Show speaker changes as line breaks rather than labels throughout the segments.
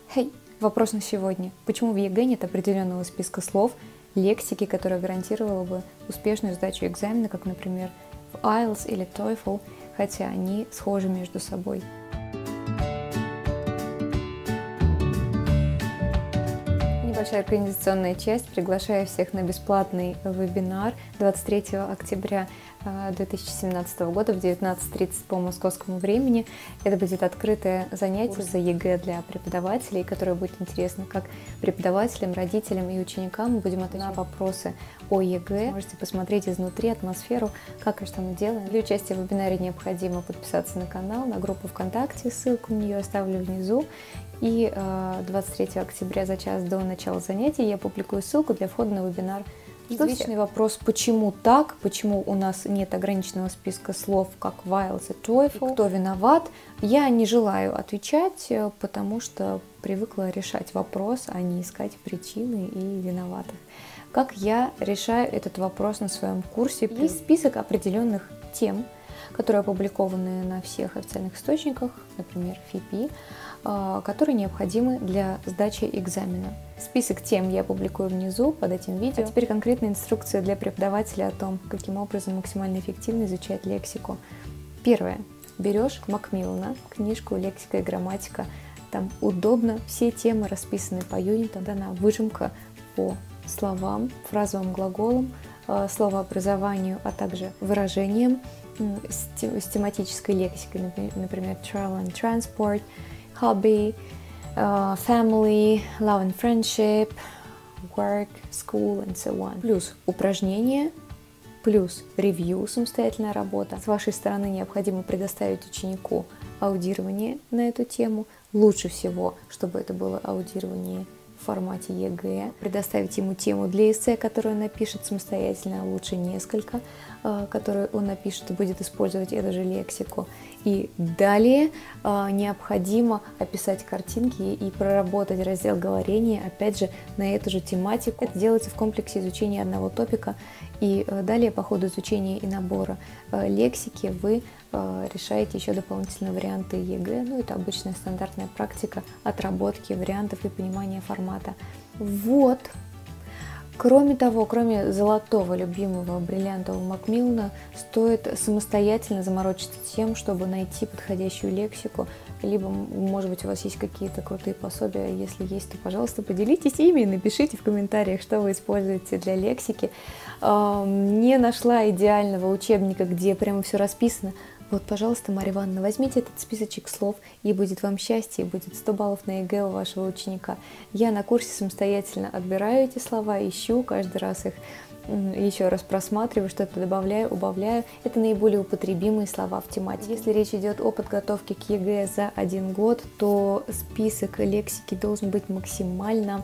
Хей, вопрос на сегодня. Почему в ЕГЭ нет определенного списка слов, лексики, которая гарантировала бы успешную сдачу экзамена, как, например, в IELTS или TOEFL, хотя они схожи между собой? Небольшая организационная часть. Приглашаю всех на бесплатный вебинар 23 октября 2017 года в 19:30 по московскому времени. Это будет открытое занятие за ЕГЭ для преподавателей, которое будет интересно как преподавателям, родителям и ученикам. Мы будем отвечать на вопросы о ЕГЭ. Можете посмотреть изнутри атмосферу, как и что мы делаем. Для участия в вебинаре необходимо подписаться на канал, на группу ВКонтакте, ссылку на нее оставлю внизу. И 23 октября за час до начала занятий я публикую ссылку для входа на вебинар. Извечный вопрос, почему так, почему у нас нет ограниченного списка слов, как в IELTS и TOEFL, кто виноват, я не желаю отвечать, потому что привыкла решать вопрос, а не искать причины и виноватых. Как я решаю этот вопрос на своем курсе? Есть список определенных тем, которые опубликованы на всех официальных источниках, например, FIPI, которые необходимы для сдачи экзамена. Список тем я публикую внизу под этим видео. А теперь конкретная инструкция для преподавателя о том, каким образом максимально эффективно изучать лексику. Первое. Берешь Макмиллана, книжку «Лексика и грамматика». Там удобно, все темы расписаны по юнитам, дана выжимка по словам, фразовым глаголам, словообразованию, а также выражениям с тематической лексикой, например, travel and transport, hobby, family, love and friendship, work, school and so on. Плюс упражнения, плюс ревью, самостоятельная работа. С вашей стороны необходимо предоставить ученику аудирование на эту тему. Лучше всего, чтобы это было аудирование в формате ЕГЭ. Предоставить ему тему для эссе, которую он напишет самостоятельно, а лучше несколько, которые он напишет и будет использовать эту же лексику. И далее необходимо описать картинки и проработать раздел говорения, опять же, на эту же тематику. Это делается в комплексе изучения одного топика. И далее по ходу изучения и набора лексики вы решаете еще дополнительные варианты ЕГЭ. Ну, это обычная стандартная практика отработки вариантов и понимания формата. Вот. Кроме того, кроме золотого, любимого, бриллиантового Макмиллана, стоит самостоятельно заморочиться тем, чтобы найти подходящую лексику. Либо, может быть, у вас есть какие-то крутые пособия. Если есть, то, пожалуйста, поделитесь ими и напишите в комментариях, что вы используете для лексики. Не нашла идеального учебника, где прямо все расписано. Вот, пожалуйста, Марья Ивановна, возьмите этот списочек слов, и будет вам счастье, и будет 100 баллов на ЕГЭ у вашего ученика. Я на курсе самостоятельно отбираю эти слова, ищу, каждый раз их еще раз просматриваю, что-то добавляю, убавляю. Это наиболее употребимые слова в тематике. Если речь идет о подготовке к ЕГЭ за 1 год, то список лексики должен быть максимально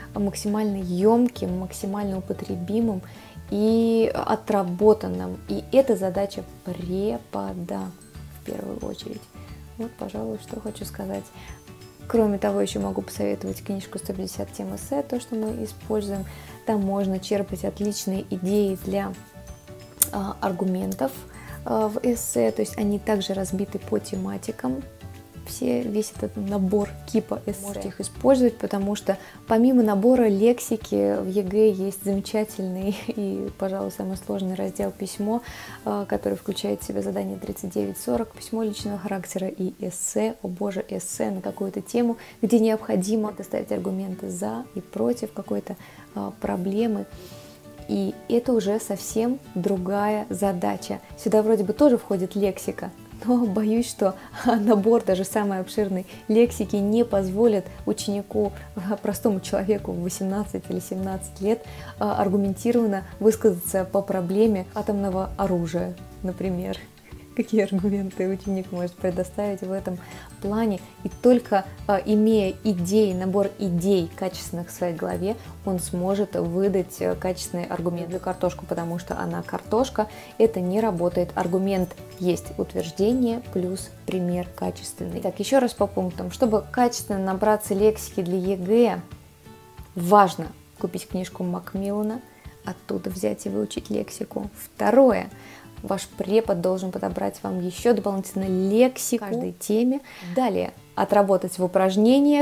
емким, максимально употребимым и отработанным. И это задача препода в первую очередь. Вот, пожалуй, что хочу сказать. Кроме того, еще могу посоветовать книжку «150 тем эссе», то, что мы используем. Там можно черпать отличные идеи для аргументов в эссе, то есть они также разбиты по тематикам. Весь этот набор кипа эссе. Можете их использовать, потому что помимо набора лексики в ЕГЭ есть замечательный и, пожалуй, самый сложный раздел «Письмо», который включает в себя задание 39-40, письмо личного характера и эссе, о боже, эссе на какую-то тему, где необходимо доставить аргументы за и против какой-то проблемы. И это уже совсем другая задача. Сюда вроде бы тоже входит лексика, но боюсь, что набор даже самой обширной лексики не позволит ученику, простому человеку в 18 или 17 лет аргументированно высказаться по проблеме атомного оружия, например. Какие аргументы ученик может предоставить в этом плане. И только имея набор идей качественных в своей голове, он сможет выдать качественный аргумент для картошку, потому что она картошка. Это не работает. Аргумент есть утверждение плюс пример качественный. Так, еще раз по пунктам. Чтобы качественно набраться лексики для ЕГЭ, важно купить книжку Макмиллана, оттуда взять и выучить лексику. Второе. Ваш препод должен подобрать вам еще дополнительно лексику в каждой теме. Далее отработать в упражнениях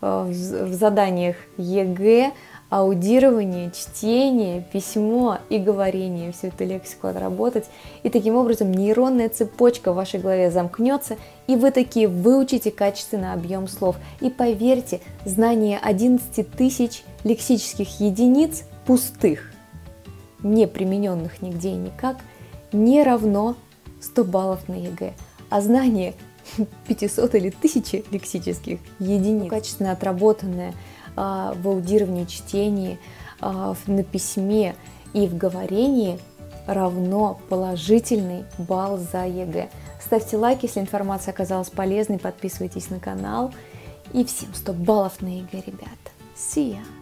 в заданиях ЕГЭ, аудирование, чтение, письмо и говорение, всю эту лексику отработать. И таким образом нейронная цепочка в вашей голове замкнется, и вы таки выучите качественно объем слов. И поверьте, знание 11 тысяч лексических единиц пустых, не примененных нигде и никак, не равно 100 баллов на ЕГЭ. А знание 500 или 1000 лексических единиц, качественно отработанное в аудировании, чтении, на письме и в говорении, равно положительный балл за ЕГЭ. Ставьте лайк, если информация оказалась полезной, подписывайтесь на канал. И всем 100 баллов на ЕГЭ, ребята. See ya!